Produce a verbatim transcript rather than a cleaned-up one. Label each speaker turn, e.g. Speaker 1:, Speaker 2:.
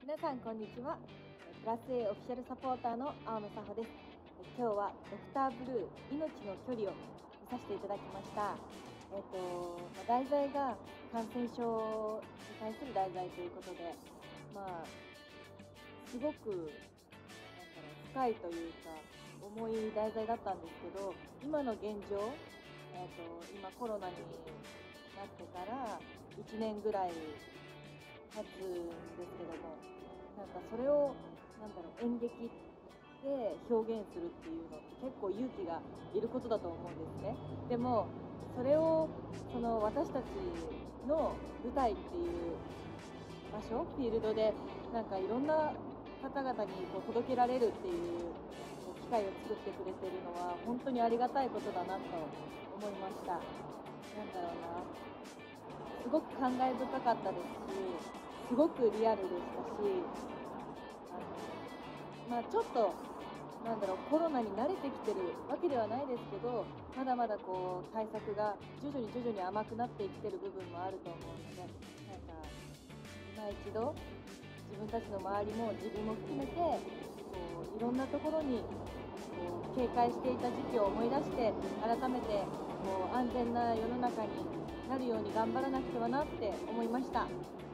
Speaker 1: 皆さんこんにちは。プラス A オフィシャルサポーターの青野沙穂です。今日はドクターブルー命の距離を見させていただきました。えっとまあ、題材が感染症に対する題材ということで、まあすごくなんだろう深いというか重い題材だったんですけど、今の現状、えっと今コロナになってからいちねんぐらい経つんですけども、なんかそれをなんだろう演劇で表現するっていうのって結構勇気がいることだと思うんですね。でもそれをその私たちの舞台っていう場所フィールドでなんかいろんな方々にこう届けられるっていう機会を作ってくれてるのは本当にありがたいことだなと思いました。なんだろうな、すごく感慨深かったですし、すごくリアルでしたし、あの、まあ、ちょっとなんだろうコロナに慣れてきてるわけではないですけど、まだまだこう対策が徐々に徐々に甘くなってきてる部分もあると思うので、なんか今一度自分たちの周りも自分も含めてこういろんなところにこう警戒していた時期を思い出して、改めてこう安全な世の中になるように頑張らなくてはなって思いました。